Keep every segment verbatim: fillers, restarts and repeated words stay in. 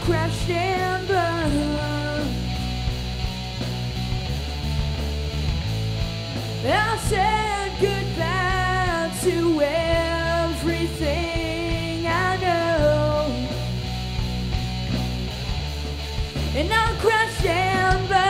crashed and burned. I said goodbye to everything I know, and I crashed and burned.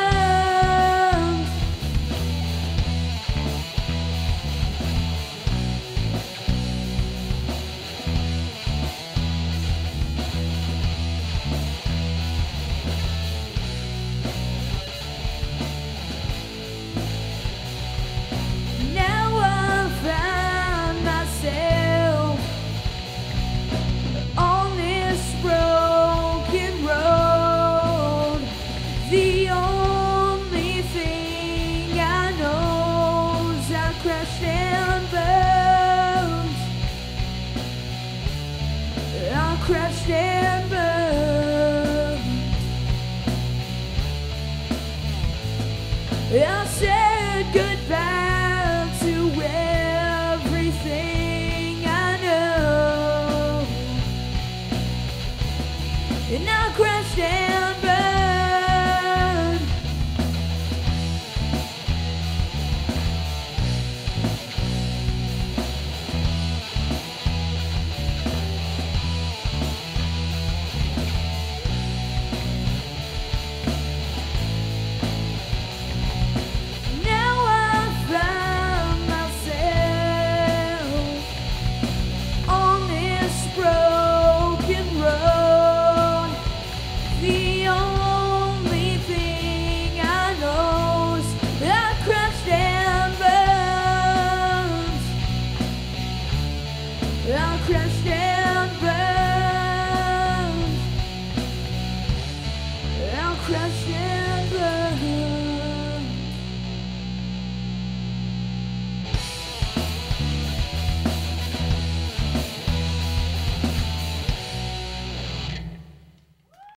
Crashed and burned. I said goodbye to everything I know, and I crashed and burned. I crashed